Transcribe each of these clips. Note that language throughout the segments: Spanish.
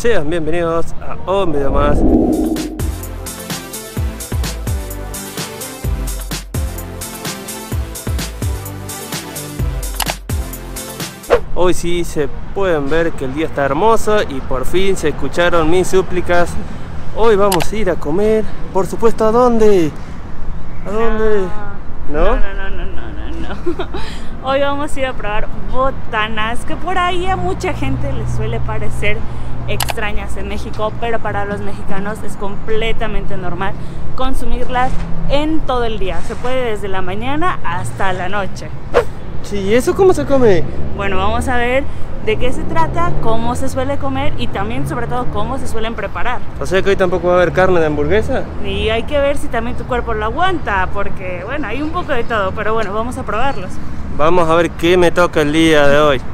Sean bienvenidos a un video más. Hoy sí se pueden ver que el día está hermoso y por fin se escucharon mis súplicas. Hoy vamos a ir a comer, por supuesto, ¿a dónde? ¿A dónde? No. Hoy vamos a ir a probar botanas, que por ahí a mucha gente les suele parecer extrañas en México, pero para los mexicanos es completamente normal consumirlas en todo el día. Se puede desde la mañana hasta la noche. Sí, ¿y eso cómo se come? Bueno, vamos a ver de qué se trata, cómo se suele comer y también, sobre todo, cómo se suelen preparar. O sea que hoy tampoco va a haber carne de hamburguesa. Y hay que ver si también tu cuerpo lo aguanta, porque, bueno, hay un poco de todo, pero bueno, vamos a probarlos. Vamos a ver qué me toca el día de hoy.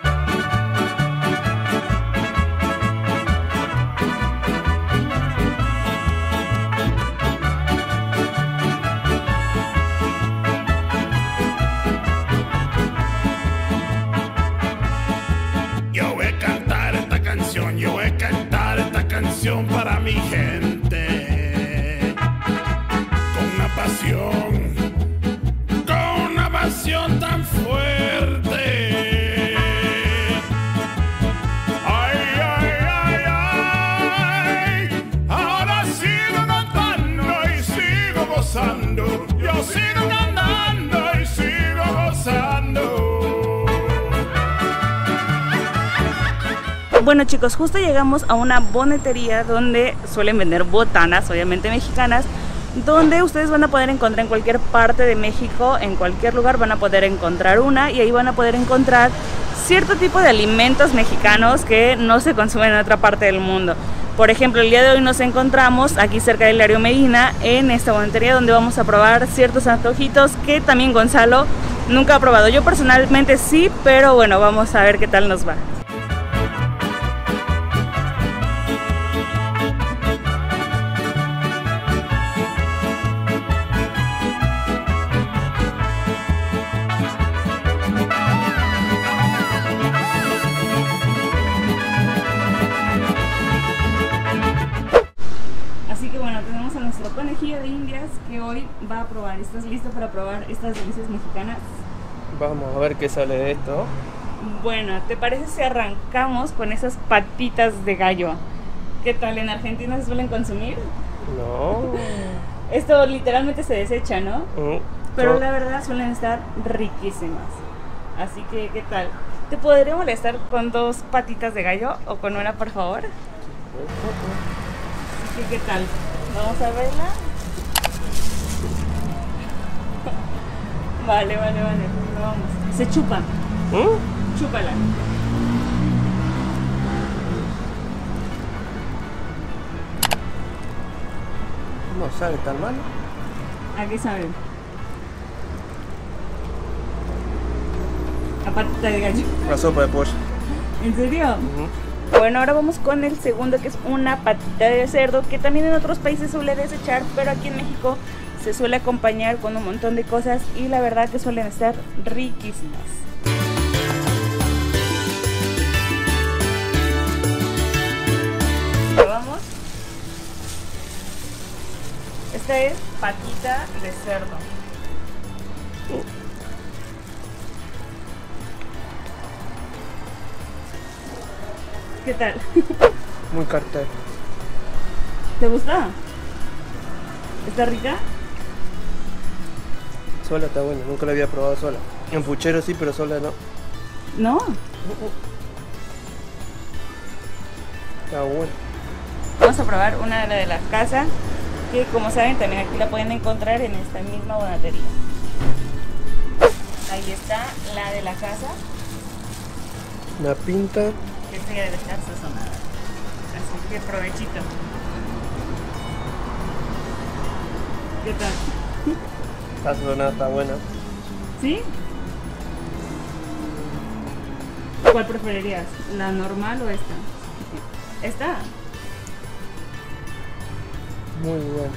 Para mi gente, con una pasión tan fuerte. Ay, ay, ay, ay, ahora sigo cantando y sigo gozando. Yo sigo cantando y sigo gozando. Bueno, chicos, justo llegamos a una bonetería donde suelen vender botanas, obviamente mexicanas, donde ustedes van a poder encontrar en cualquier parte de México, en cualquier lugar van a poder encontrar una, y ahí van a poder encontrar cierto tipo de alimentos mexicanos que no se consumen en otra parte del mundo. Por ejemplo, el día de hoy nos encontramos aquí cerca del Hilario Medina, en esta bonetería, donde vamos a probar ciertos antojitos que también Gonzalo nunca ha probado. Yo personalmente sí, pero bueno, vamos a ver qué tal nos va. Conejillo de Indias que hoy va a probar. ¿Estás listo para probar estas delicias mexicanas? Vamos a ver qué sale de esto. Bueno, ¿te parece si arrancamos con esas patitas de gallo? ¿Qué tal? ¿En Argentina se suelen consumir? No. Esto literalmente se desecha, ¿no? Pero No. la verdad suelen estar riquísimas. Así que, ¿qué tal? ¿Te podría molestar con 2 patitas de gallo o con una, por favor? Así que, ¿qué tal? Vamos a verla. Vale, vamos. Se chupa. Chúpala. No sabe tan mal. ¿A qué sabe? A patita de gallo. La sopa de pollo. ¿En serio? Bueno, ahora vamos con el segundo, que es una patita de cerdo, que también en otros países suele desechar, pero aquí en México se suele acompañar con un montón de cosas y la verdad que suelen estar riquísimas. ¿Probamos? Esta es patita de cerdo. ¿Qué tal? Muy cartel. ¿Te gusta? ¿Está rica? Sola está buena, nunca la había probado sola. En puchero sí, pero sola no. ¿No? Está buena. Vamos a probar una de la casa, que como saben también aquí la pueden encontrar en esta misma bonatería. Ahí está la de la casa. Una pinta. Esta ya debe estar sazonada. Así que provechito. ¿Qué tal? Está sazonada, está buena. ¿Sí? ¿Cuál preferirías? ¿La normal o esta? ¿Esta? Muy buena.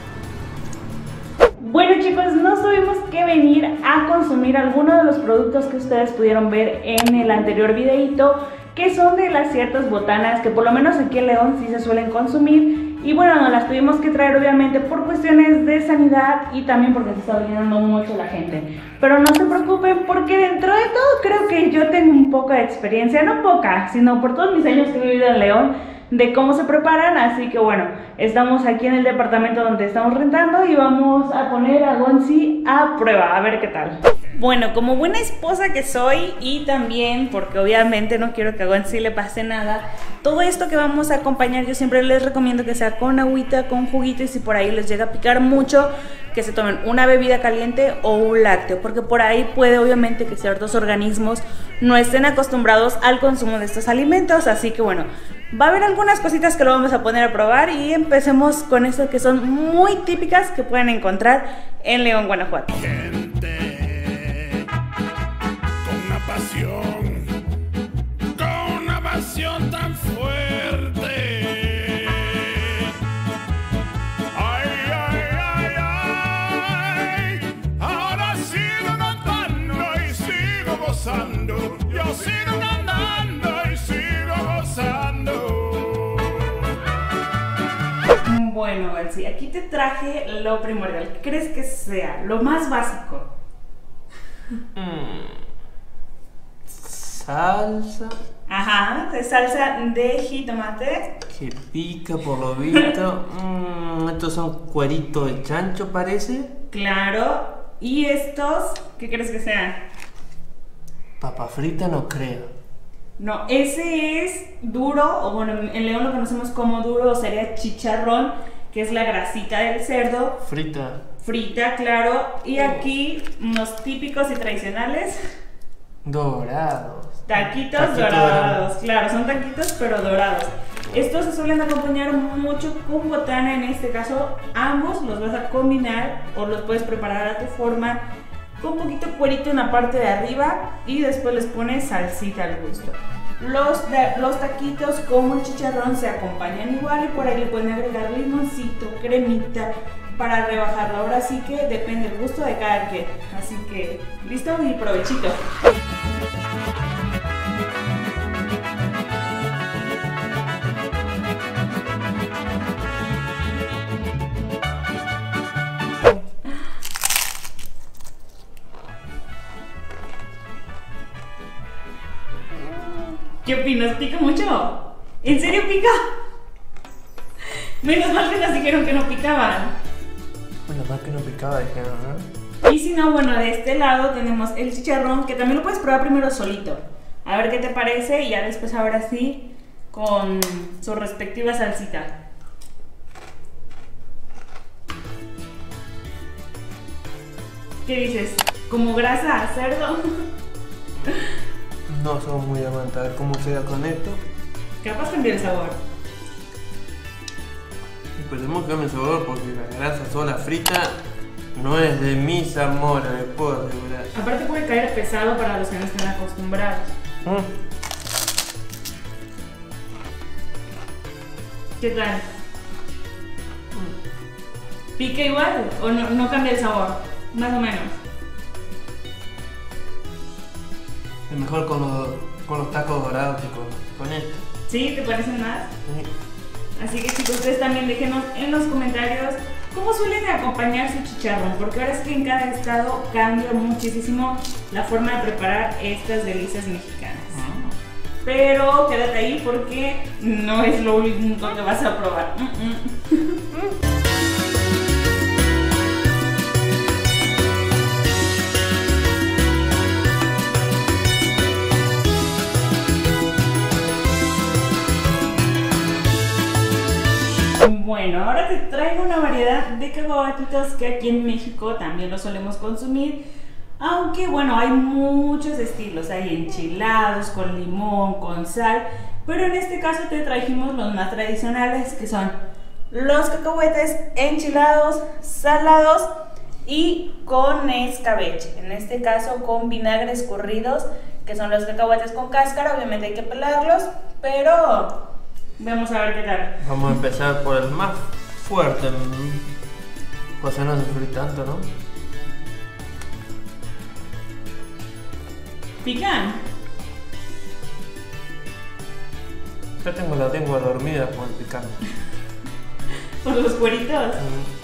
Bueno, chicos, no tuvimos que venir a consumir alguno de los productos que ustedes pudieron ver en el anterior videito, que son de las ciertas botanas que por lo menos aquí en León sí se suelen consumir. Y bueno, nos las tuvimos que traer obviamente por cuestiones de sanidad y también porque se está olvidando mucho la gente. Pero no se preocupen porque dentro de todo creo que yo tengo un poco de experiencia, no poca, sino por todos mis años que he vivido en León, de cómo se preparan. Así que bueno, estamos aquí en el departamento donde estamos rentando y vamos a poner a Gonzi a prueba, a ver qué tal. Bueno, como buena esposa que soy y también porque obviamente no quiero que a Gonzi le pase nada, todo esto que vamos a acompañar yo siempre les recomiendo que sea con agüita, con juguito, y si por ahí les llega a picar mucho, que se tomen una bebida caliente o un lácteo, porque por ahí puede obviamente que ciertos organismos no estén acostumbrados al consumo de estos alimentos. Así que bueno, va a haber algunas cositas que lo vamos a poner a probar y empecemos con estas que son muy típicas que pueden encontrar en León, Guanajuato. Con una pasión tan fuerte. Ay, ay, ay, ay, ahora sigo cantando y sigo gozando. Yo sigo cantando y sigo gozando. Bueno, Elsie, aquí te traje lo primordial. ¿Qué crees que sea? Lo más básico. Salsa. Ajá, de salsa de jitomate. Que pica por lo visto. Estos son cueritos de chancho, parece. Claro. ¿Y estos? ¿Qué crees que sean? Papa frita no creo. No, ese es duro, o bueno, en León lo conocemos como duro, o sería chicharrón, que es la grasita del cerdo. Frita. Frita, claro. Y aquí unos típicos y tradicionales. Dorados. Taquitos dorados, claro, son taquitos pero dorados. Estos se suelen acompañar mucho con botana, en este caso ambos los vas a combinar o los puedes preparar a tu forma, con un poquito cuerito en la parte de arriba y después les pones salsita al gusto. Los taquitos como el chicharrón se acompañan igual y por ahí le pueden agregar limoncito, cremita para rebajarlo. Ahora sí que depende del gusto de cada quien. Así que listo y provechito. ¿Qué opinas? ¿Pica mucho? ¿En serio pica? Menos mal que nos dijeron que no picaban. Bueno, más que no picaba, dijeron, ¿no? Y si no, bueno, de este lado tenemos el chicharrón, que también lo puedes probar primero solito. A ver qué te parece y ya después ahora sí con su respectiva salsita. ¿Qué dices? ¿Como grasa a cerdo? No somos muy amantes. A ver cómo queda con esto. Capaz cambia el sabor. Esperemos que cambie el sabor porque la grasa sola frita no es de mis amores, les puedo asegurar. Aparte puede caer pesado para los que no estén acostumbrados. ¿Qué tal? ¿Pica igual o no cambia el sabor? Más o menos. Es mejor con los tacos dorados que con esto. ¿Sí? ¿Te parecen más? Sí. Así que chicos, ustedes también déjenos en los comentarios cómo suelen acompañar su chicharrón, porque ahora es que en cada estado cambia muchísimo la forma de preparar estas delicias mexicanas. Pero quédate ahí porque no es lo único que vas a probar. Bueno, ahora te traigo una variedad de cacahuatitos que aquí en México también lo solemos consumir. Aunque bueno, hay muchos estilos, hay enchilados, con limón, con sal. Pero en este caso te trajimos los más tradicionales, que son los cacahuetes enchilados, salados y con escabeche. En este caso con vinagre escurridos, que son los cacahuetes con cáscara. Obviamente hay que pelarlos, pero vamos a ver qué tal. Vamos a empezar por el más fuerte. Pues no sufrir tanto, ¿no? ¿Pican? Ya tengo la lengua dormida por el picante. ¿Por los cueritos?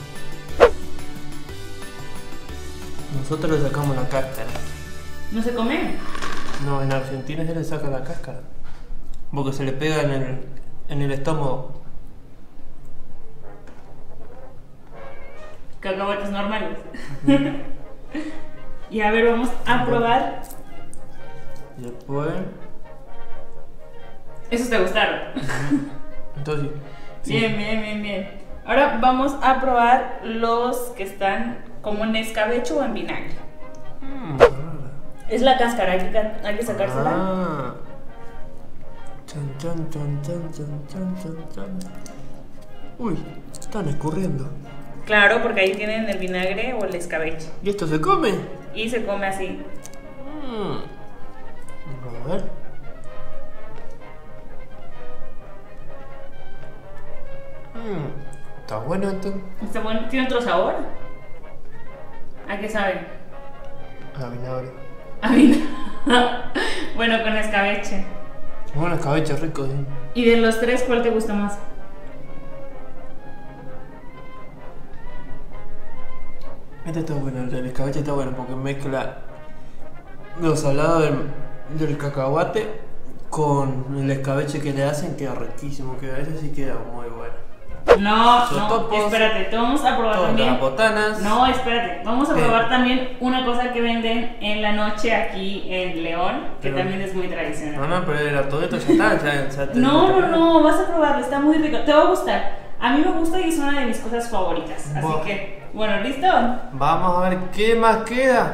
Nosotros le sacamos la cáscara. ¿No se come? No, en Argentina se le saca la cáscara. Porque se le pega en el estómago. Cacahuetes normales. Y a ver, vamos a probar. Y después... Esos te gustaron. Entonces... sí. Bien. Ahora vamos a probar los que están como en escabecho o en vinagre. Es la cáscara, hay que sacársela. Ah. Chan. Uy, están escurriendo. Claro, porque ahí tienen el vinagre o el escabeche. ¿Y esto se come? Y se come así. A ver. Está bueno esto. Está bueno. ¿Tiene otro sabor? ¿A qué sabe? A vinagre. A vinagre. Bueno, con escabeche. Bueno, escabeche rico, sí. ¿Y de los tres cuál te gusta más? Este está bueno, el del escabeche está bueno porque mezcla lo salado del cacahuate con el escabeche que le hacen, queda riquísimo, queda, ese sí queda muy bueno. No, Totopos, espérate, te vamos a probar todas también. las botanas. No, espérate, vamos a probar también una cosa que venden en la noche aquí en León, que Pero- también es muy tradicional. No, pero era todo esto ya está, ya te- No, vas a probarlo, está muy rico, te va a gustar. A mí me gusta y es una de mis cosas favoritas. Así Buah. que, bueno, ¿listo? Vamos a ver qué más queda.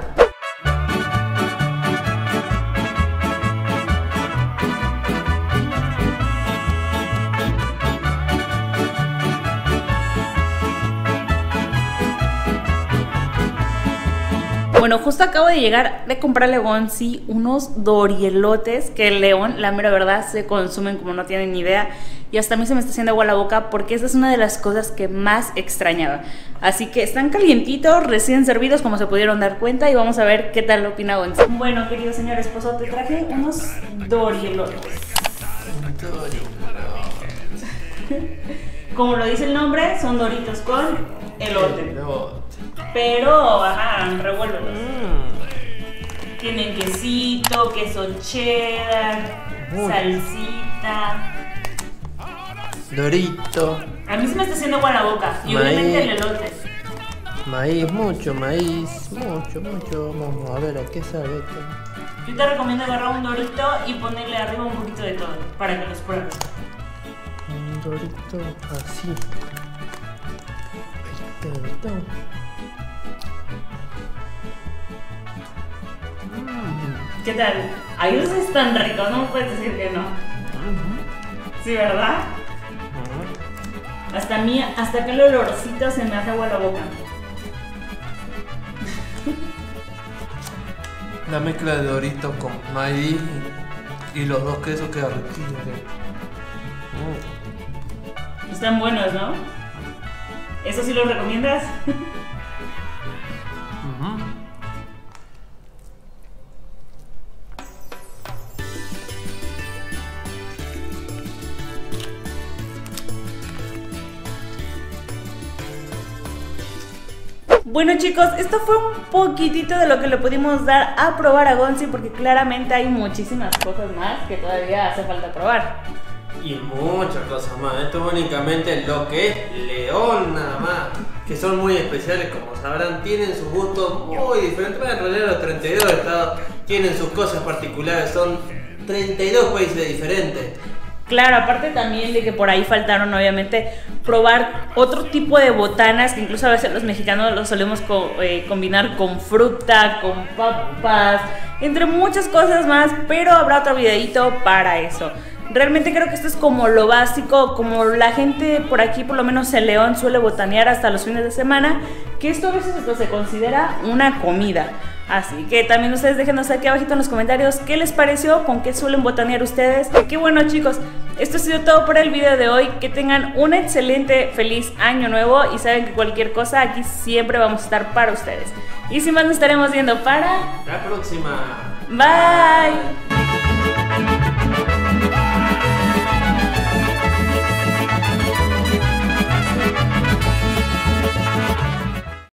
Bueno, justo acabo de llegar de comprarle a Gonzi unos dorielotes que en León, la mera verdad, se consumen como no tienen ni idea. Y hasta a mí se me está haciendo agua la boca porque esta es una de las cosas que más extrañaba. Así que están calientitos, recién servidos, como se pudieron dar cuenta. Y vamos a ver qué tal opina Gonzi. Bueno, querido señor esposo, te traje unos dorielotes. Como lo dice el nombre, son doritos con elote. Pero, ajá, revuélvelos. Tienen quesito, queso cheddar, salsita. Dorito. A mí se me está haciendo agua la boca. Y obviamente el elote. Maíz, mucho maíz, mucho. Vamos a ver a qué sabe esto. Yo te recomiendo agarrar un dorito y ponerle arriba un poquito de todo para que los pruebes. Un dorito así. Dorito. ¿Qué tal? Ay, esos están ricos, no me puedes decir que no. Sí, ¿verdad? Hasta a mí, hasta que el olorcito se me hace agua la boca. La mezcla de Doritos con maíz y los dos quesos queda riquísimo. Están buenos, ¿no? ¿Eso sí lo recomiendas? Bueno chicos, esto fue un poquitito de lo que le pudimos dar a probar a Gonzi porque claramente hay muchísimas cosas más que todavía hace falta probar. Y muchas cosas más. Esto es únicamente lo que es León nada más. Que son muy especiales, como sabrán, tienen sus gustos muy diferentes. Bueno, en realidad los 32 estados tienen sus cosas particulares, son 32 países diferentes. Claro, aparte también de que por ahí faltaron obviamente probar otro tipo de botanas que incluso a veces los mexicanos los solemos combinar con fruta, con papas, entre muchas cosas más, pero habrá otro videito para eso. Realmente creo que esto es como lo básico, como la gente por aquí, por lo menos en León, suele botanear hasta los fines de semana, que esto a veces hasta se considera una comida. Así que también ustedes déjenos aquí abajito en los comentarios qué les pareció, con qué suelen botanear ustedes. Y qué bueno chicos, esto ha sido todo por el video de hoy. Que tengan un excelente, feliz año nuevo y saben que cualquier cosa aquí siempre vamos a estar para ustedes. Y sin más nos estaremos viendo para La próxima. bye.